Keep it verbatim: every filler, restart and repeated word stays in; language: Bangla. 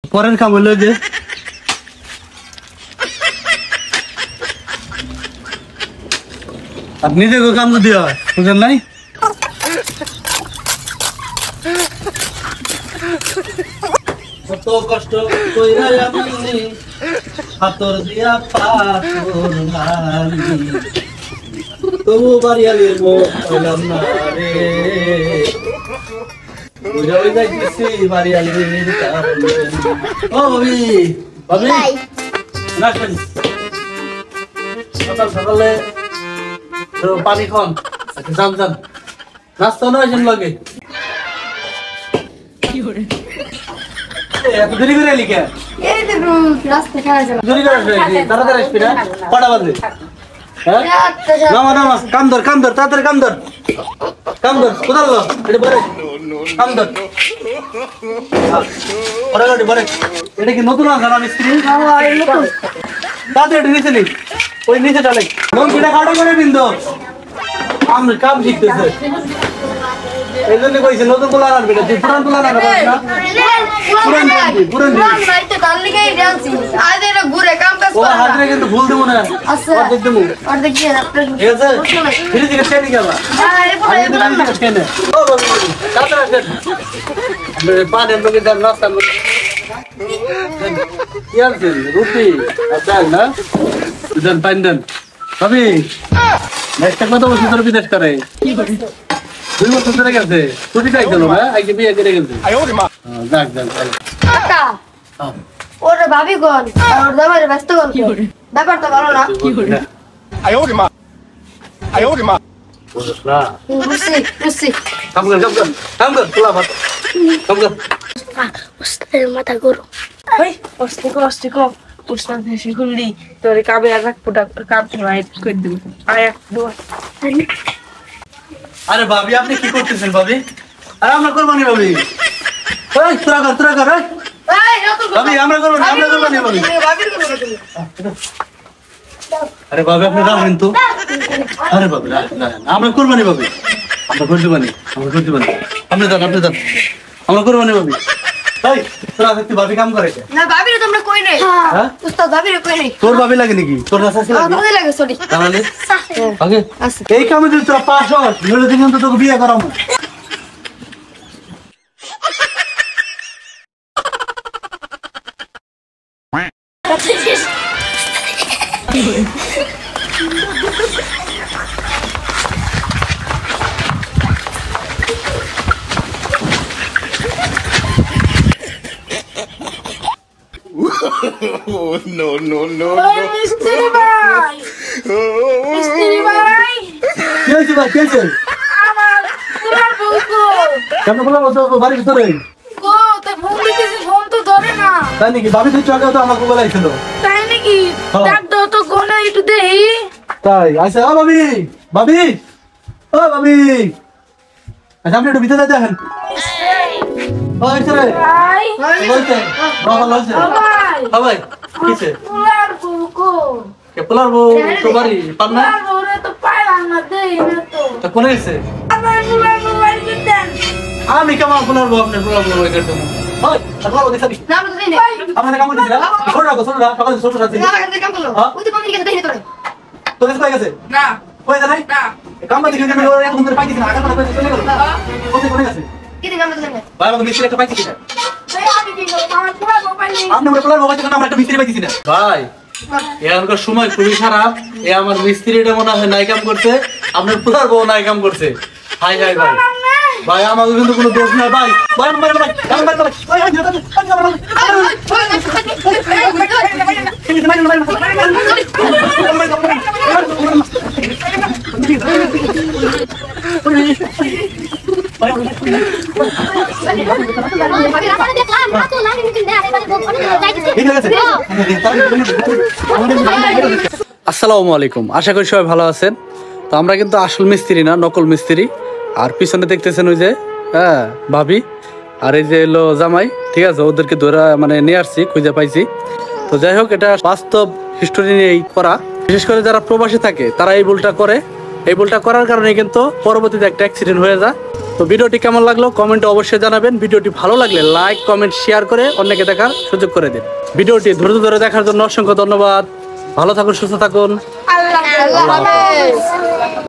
পরের কাম হলো যে আপনি যে কাম যদি হয় বুঝেন নাই কত কষ্ট কইরা আমি হাতর দিয়া পাথর মারি তবু বাড়িয়ালির মুখ হইলাম না রে বুঝা হয়ে যাইতেছি বাড়িয়ালির কারণে ও ভাবি ভাবি না কেন সকাল সকালে পানি খান যান যান নাস্তা নয় যেন লাগে কি করে এত দেরি করে এলি কে এই তো রাস্তা খারাপ আছে দেরি করে আসবি তাড়াতাড়ি আসবি না কটা বাজে হ্যাঁ নামা নামা কাম ধর কাম ধর তাড়াতাড়ি কাম ধর কাম ধর কোথাও লো এটা বলে কাম ধর ওরে গাড়ি বলে এটা কি নতুন আছে না মিস্ত্রি তাড়াতাড়ি নিচে নি ওই নিচে চলে কোন কিটা কাটা করে বিন্দু আমরা কাম শিখতেছে এই জন্য কইছে নতুন তোলা আনবে না পুরান তোলা না না পুরান দিবি পুরান দিবি পুরান ভাই তো কাল লিগে যাচ্ছি আজ এর ঘুরে কাম কাজ ও করে হাতরে কিন্তু ভুল দেব না আচ্ছা আর দেব আর দেখি আপনার ঠিক আছে ধীরে ধীরে চেনি গেল আরে পুরো আরে ধীরে ধীরে চেনি ও তাড়াতাড়ি আসেন আমরা পানি লোকে দাম নাস্তা কি আছে রুটি আদাল না দেন পান দেন ভাবি নেক্সট টাইম তো বসে তোর বিদেশ করে কি করে দুই বছর ধরে গেছে ছুটি চাই গেল না আগে বিয়ে করে গেছে যাক যাক কাকা ওরে ভাবি কোন আর দামারে ব্যস্ত কোন ব্যাপারটা ভালো না কি করে আয়ো রে মা আয়ো রে মা বুঝলা বুঝছি বুঝছি কাম কর কাম কর কাম কর তোলা ভাত কাম কর উস্তাদের মাথা গরু ওই অস্তে কো অস্তে কো উস্তাদ হেসে খুললি তোর কাবে আর পুটা কাম রাইট করে দিব আয়া দুয়া আরে ভাবি আপনি কি করতেছেন ভাবি আরে আমরা করব না ভাবি ওই তোরা কর তোরা কর এই নতুন ভাবি আমরা করব না আমরা করব না ভাবি ভাবির কোন তুমি আরে ভাবি আপনি রাখেন তো আরে ভাবি রাখেন আমরা করব না ভাবি আমরা করতে পারি আমরা করতে পারি আপনি যান আপনি যান আমরা করব না ভাবি এই তোরা দেখতে ভাবি কাম করে না ভাবির তো আমরা কই নাই হ্যাঁ উস্তাদ ভাবির কই নাই তোর ভাবি লাগে নাকি তোর না শাশি লাগে আমাদের লাগে সরি তাহলে আগে আচ্ছা এই কামে যদি তোরা পাস হস নইলে দিন তো তোকে বিয়ে করাবো no no no মিস্ত্রি ভাই মিস্ত্রি ভাই কে আছে ভাই কে আছে আমার তোমার বউকো কেন বলা তো বাড়ি ভিতরে গো তো ফোন দিতেছি ফোন তো ধরে না তাই নাকি ভাবি তুই আগে তো আমাকে বলাইছিল তাই নাকি হ্যাঁ। ডাক দাও তো গোনা একটু দেই তাই আচ্ছা ও ভাবি ভাবি ও ভাবি আচ্ছা আপনি একটু ভিতরে দেখেন ও আচ্ছা রে ভাই বলতে বাবা লজে ও ভাই হ্যাঁ ভাই কিসে তোমার বউকো কে পোলার বউ তো বাড়ি পান না তোমার বউরে তো পাইলাম না দেই না তো তা কোনে গেছে আমার পোলার বউ বাড়ি যেতেন আমি কেমন পোলার বউ আপনি পোলার বউ হয়ে গেছে ওই আপনার বউ দেখাবি না আমরা তো দেই নাই আপনার কাম করতেছিস না ছোট রাখো ছোট রাখো সকালে ছোট রাখছি না আমরা কাম করলো ওই তো কোন দিকে দেই তোরে তোর কাছে কই গেছে না কই যায় নাই না কাম দিকে আমি ওর এখন ধরে পাইছি না আগে না কইতে চলে গেল কোথায় কোনে গেছে কি দিন আমরা তো দেই নাই ভাই আমাকে মিস্ত্রি একটা পাইছি না ভাই আমি কি করব আমার পোলার বউ পাইলি আপনি আমার পোলার বউ পাইছেন আমরা একটা মিস্ত্রি পাইছি না ভাই এখনকার সময় খুবই খারাপ এ আমার মিস্ত্রিটা মনে হয় নাই কাম করছে আপনার পোলার বউ নাই কাম করছে হাই হাই ভাই ভাই আমাদের কিন্তু কোনো দোষ নাই ভাই ভাই ভাই ভাই ভাই ভাই ভাই আসসালামু আলাইকুম আশা করি সবাই ভালো আছেন তো আমরা কিন্তু আসল মিস্ত্রি না নকল মিস্ত্রি আর পিছনে দেখতেছেন ওই যে হ্যাঁ ভাবি আর এই যে এলো জামাই ঠিক আছে ওদেরকে ধরে মানে নিয়ে আসছি খুঁজে পাইছি তো যাই হোক এটা বাস্তব হিস্টোরি নিয়েই করা বিশেষ করে যারা প্রবাসী থাকে তারা এই ভুলটা করে এই ভুলটা করার কারণে কিন্তু পরবর্তীতে একটা অ্যাক্সিডেন্ট হয়ে যায় তো ভিডিওটি কেমন লাগলো কমেন্টে অবশ্যই জানাবেন। ভিডিওটি ভালো লাগলে লাইক কমেন্ট শেয়ার করে অন্যকে দেখার সুযোগ করে দিন। ভিডিওটি ধৈর্য ধরে দেখার জন্য অসংখ্য ধন্যবাদ। ভালো থাকুন, সুস্থ থাকুন। আল্লাহ হাফেজ।